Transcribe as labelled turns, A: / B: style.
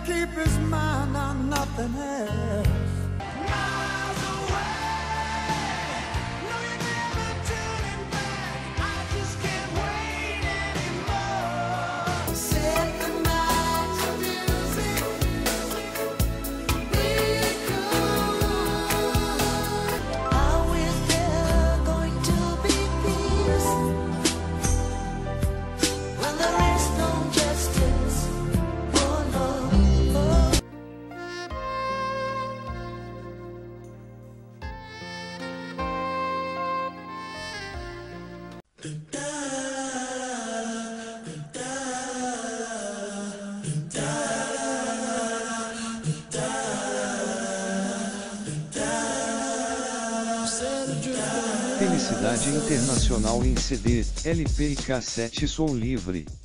A: keep his mind on nothing else.
B: Felicidade Internacional em CD, LP e cassete som livre.